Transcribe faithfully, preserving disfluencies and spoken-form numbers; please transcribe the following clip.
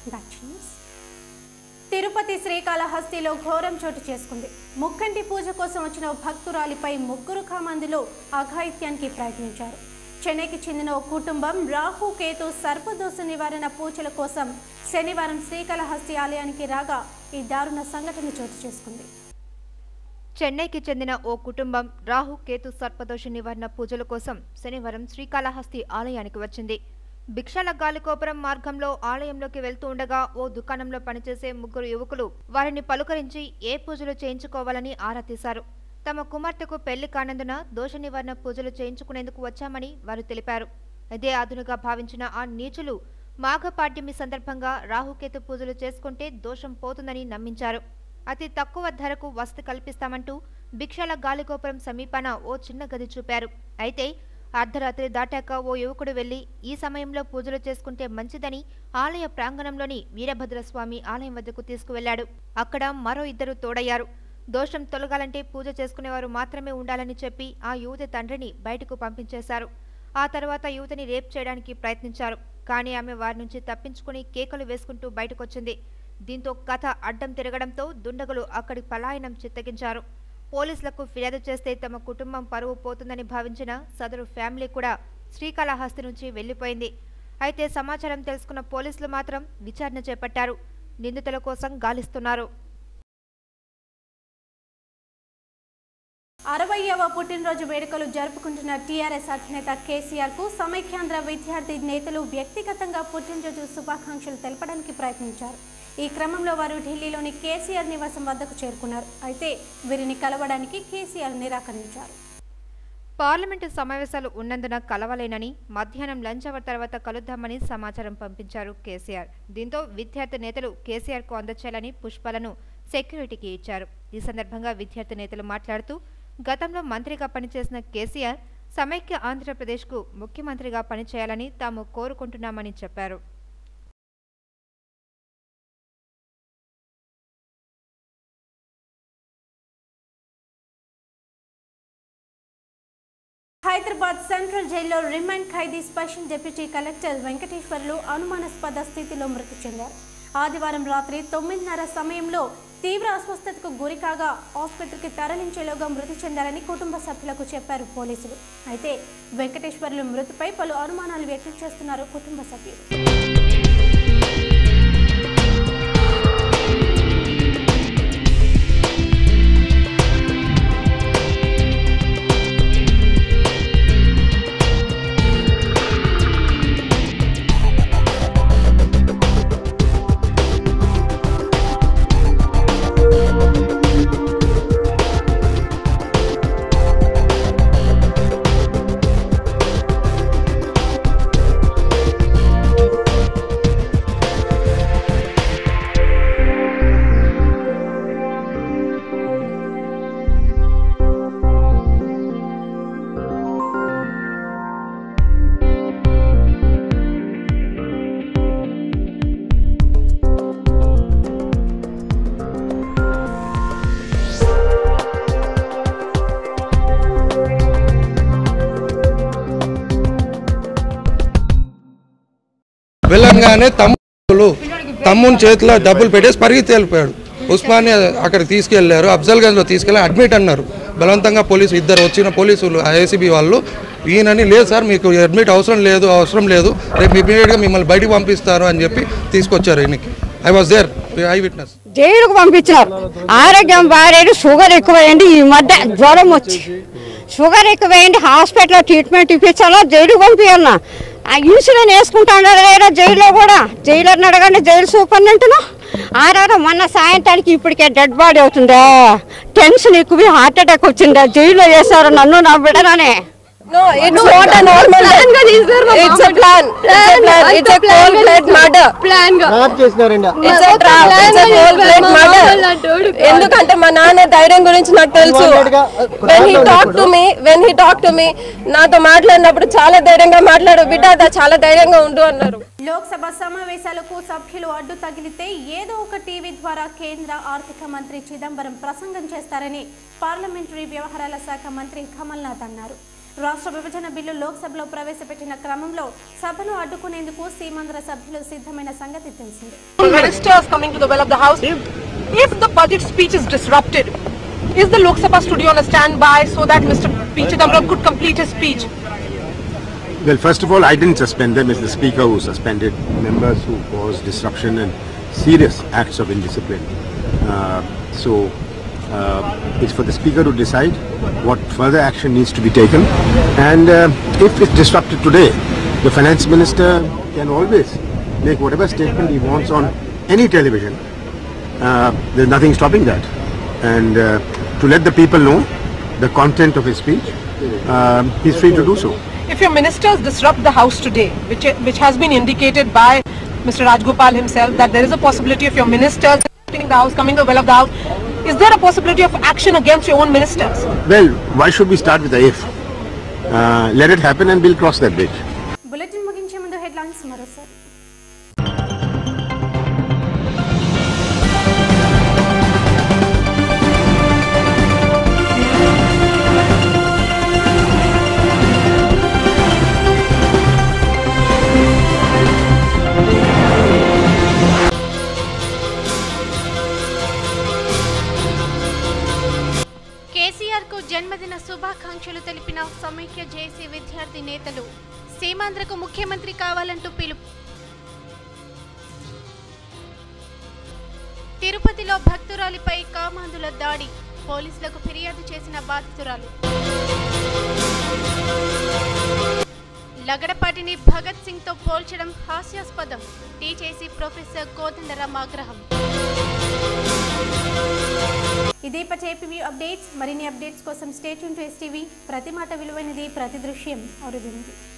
తిరుపతి శ్రీకాళహస్తిలో ఘోరం చోటు చేసుకుంది. ముక్కంటి పూజ కోసం వచ్చిన భక్తురాలిపై ముగ్గురు కామందులు అఘాయిత్యానికి ప్రయత్నించారు. చెన్నైకి చెందిన ఓ కుటుంబం రాహు కేతు సర్పదోష నివారణ పూజల కోసం శనివారం శ్రీకాళహస్తి ఆలయానికి రాగా ఈ దారుణ సంఘటన చోటు చేసుకుంది. చెన్నైకి చెందిన ఓ కుటుంబం రాహు కేతు సర్పదోష నివారణ పూజల కోసం శనివారం శ్రీకాళహస్తి ఆలయానికి వచ్చింది. భిక్షల గాలిగోపురం మార్గంలో ఆలయంలోకి వెళ్తూ ఉండగా ఓ దుకాణంలో పనిచేసే ముగ్గురు యువకులు వారిని పలుకరించి ఏ పూజలు చేయించుకోవాలని ఆరా తీశారు. తమ కుమార్తెకు పెళ్లి కానందున దోష నివారణ పూజలు చేయించుకునేందుకు వచ్చామని వారు తెలిపారు. ఇదే అదునుగా భావించిన ఆ నీచులు మాఘపాడ్యమి సందర్భంగా రాహుకేతు పూజలు చేసుకుంటే దోషం పోతుందని నమ్మించారు. అతి తక్కువ ధరకు వసతి కల్పిస్తామంటూ భిక్షల గాలిగోపురం సమీపాన ఓ చిన్న గది చూపారు. అయితే అర్ధరాత్రి దాటాక ఓ యువకుడు వెళ్లి ఈ సమయంలో పూజలు చేసుకుంటే మంచిదని ఆలయ ప్రాంగణంలోని వీరభద్రస్వామి ఆలయం వద్దకు తీసుకువెళ్లాడు. అక్కడ మరో ఇద్దరు తోడయ్యారు. దోషం తొలగాలంటే పూజ చేసుకునేవారు మాత్రమే ఉండాలని చెప్పి ఆ యువతి తండ్రిని బయటకు పంపించేశారు. ఆ తర్వాత యువతిని రేప్ చేయడానికి ప్రయత్నించారు. కానీ ఆమె వారి నుంచి తప్పించుకుని కేకలు వేసుకుంటూ బయటకొచ్చింది. దీంతో కథ అడ్డం తిరగడంతో దుండగులు అక్కడి పలాయనం చిత్తగించారు. పోలీసులకు ఫిర్యాదు చేస్తే తమ కుటుంబం పరువు పోతుందని భావించిన సదరు ఫ్యామిలీ కూడా శ్రీకాళహస్తి నుంచి వెళ్లిపోయింది. అయితే సమాచారం తెలుసుకున్న పోలీసులు మాత్రం విచారణ చేపట్టారు. నిందితుల కోసం గాలిస్తున్నారు. అరవైవ పుట్టినరోజు వేడుకలు జరుపుకుంటున్న టీఆర్ఎస్ అధినేత కేసీఆర్ కు సమైక్యాంధ్ర విద్యార్థి నేతలు వ్యక్తిగతంగా పుట్టినరోజు శుభాకాంక్షలు తెలపడానికి ప్రయత్నించారు. ఈ క్రమంలో వారు ఢిల్లీలోని కేసీఆర్ నివాసం వద్దకు చేరుకున్నారు. అయితే వీరిని కలవడానికి కేసీఆర్ నిరాకరించారు. పార్లమెంటు సమావేశాలు ఉన్నందున కలవలేనని, మధ్యాహ్నం లంచ్ అవర్ తర్వాత కలుద్దామని సమాచారం పంపించారు కేసీఆర్. దీంతో విద్యార్థి నేతలు కేసీఆర్ కు అందచేయాలని పుష్పాలను సెక్యూరిటీకి ఇచ్చారు. ఈ సందర్భంగా విద్యార్థి నేతలు మాట్లాడుతూ గతంలో మంత్రిగా పనిచేసిన కేసీఆర్ సమైక్య ఆంధ్రప్రదేశ్కు ముఖ్యమంత్రిగా పనిచేయాలని తాము కోరుకుంటున్నామని చెప్పారు. హైదరాబాద్ సెంట్రల్ జైల్లో రిమాండ్ ఖైదీ స్పెషల్ డిప్యూటీ కలెక్టర్ వెంకటేశ్వర్లు అనుమానాస్పద స్థితిలో మృతి చెందారు. ఆదివారం రాత్రి తొమ్మిదిన్నర సమయంలో తీవ్ర అస్వస్థతకు గురికాగా హాస్పిటల్కి తరలించేలోగా మృతి చెందారని కుటుంబ సభ్యులకు చెప్పారు పోలీసులు. అయితే వెంకటేశ్వర్లు మృతిపై పలు అనుమానాలు వ్యక్తం చేస్తున్నారు కుటుంబ సభ్యులు. వెళ్ళంగానే తమ్ముడు తమ్ముని చేతిలో డబ్బులు పెట్టేసి పరిగెత్తి వెళ్ళిపోయాడు. ఉస్మాని అక్కడికి తీసుకెళ్లారు. అఫ్జల్గంజ్లో తీసుకెళ్ళి అడ్మిట్ అన్నారు. బలవంతంగా పోలీసు ఇద్దరు వచ్చిన పోలీసులు ఏసీబీ వాళ్ళు ఈయనని లేదు సార్ మీకు అడ్మిట్ అవసరం లేదు అవసరం లేదు రేపు ఇమీడియట్గా మిమ్మల్ని బయటికి పంపిస్తారు అని చెప్పి తీసుకొచ్చారు. ఈయనకి I was there I witness. జైలుకు పంపించినారు. ఆరోగ్యం బాగాలేదు, షుగర్ ఎక్కువైంది. ఈ మధ్య జ్వరం వచ్చి షుగర్ ఎక్కువైంది. హాస్పిటల్లో ట్రీట్మెంట్ ఇప్పించాలా, జైలుకు పంపించాలన్నా. ఆ ఇన్సులిన్ వేసుకుంటాడు లేదా జైల్లో కూడా. జైలర్ని అడగండి, జైలు సూపరింటెండెంట్ను ఆరారు మొన్న సాయంత్రానికి ఇప్పటికే డెడ్ బాడీ అవుతుందా. టెన్షన్ ఎక్కువ, హార్ట్ అటాక్ వచ్చిందా. జైల్లో వేశారు నన్ను నా బిడ్డనే. No, it's no, not a normal death. It's a plan. It's a plan. It's a cold-blooded murder. Plan ga. It's a trap. It's a cold-blooded murder. ఎందుకంటే మా నాన్న ధైర్యం గురించి నాకు తెలుసు. When he talked to me, when he talked to me, నాతో మాట్లాడినప్పుడు చాలా ధైర్యంగా మాట్లాడు బిడ్డ, అదా చాలా ధైర్యంగా ఉండు అన్నారు. లోక్సభ సమావేశాలకు సభ్యులు అడ్డు తగిలితే ఏదో ఒక టీవీ ద్వారా కేంద్ర ఆర్థిక మంత్రి చిదంబరం ప్రసంగం చేస్తారని పార్లమెంటరీ వ్యవహారాల శాఖ మంత్రి కమల్నాథ్ అన్నారు. రాష్ట్ర విభజన బిల్లు లోక్సభలో ప్రవేశపెట్టిన క్రమంలో సభను అడ్డుకునేందుకు సీమాంధ్ర సభ్యులు సిద్ధమైన సంగతి తెలిసిందే. Ministers coming to the well of the house. If, if the budget speech is disrupted, is the Lok Sabha studio on a standby so that Mister P. Chidambaram could complete his speech? Well, first of all, I didn't suspend them. It's the Speaker who suspended members who caused disruption and serious acts of indiscipline. Uh, so, uh, it's for the Speaker to decide what further action needs to be taken. And uh, if it's disrupted today, the Finance Minister can always make whatever statement he wants on any television. Uh, there's nothing stopping that. And uh, to let the people know the content of his speech, uh, he's free to do so. If your ministers disrupt the house today, which which has been indicated by Mister Rajgopal himself, that there is a possibility of your ministers disrupting the house, coming to the well of the house, is there a possibility of action against your own ministers? Well, why should we start with the if? Uh, let it happen and we'll cross that bridge. Bulletin ముగించే ముందు headlines మరోసారి. కేసీఆర్ కు జన్మదిన శుభాకాంక్షలు తెలిపిన సమైక్య JAC విద్యార్థి నేతలు. సీమాంధ్రకు ముఖ్యమంత్రి కావాలంటూ పిలుపు. తిరుపతిలో భక్తురాలిపై కామాంధుల దాడి, పోలీసులకు ఫిర్యాదు చేసిన బాధితురాలు. లగడపాటిని భగత్ సింగ్ తో పోల్చడం హాస్యాస్పదం, టీజేసీ ప్రొఫెసర్ కోదండరాం ఆగ్రహం. ఇదే పటి ఏపీ అప్డేట్స్. మరిన్ని అప్డేట్స్ కోసం స్టే ట్యూన్ టు ఎస్టీవీ. ప్రతి మాట విలువైనది, ప్రతి దృశ్యం అరుదైనది.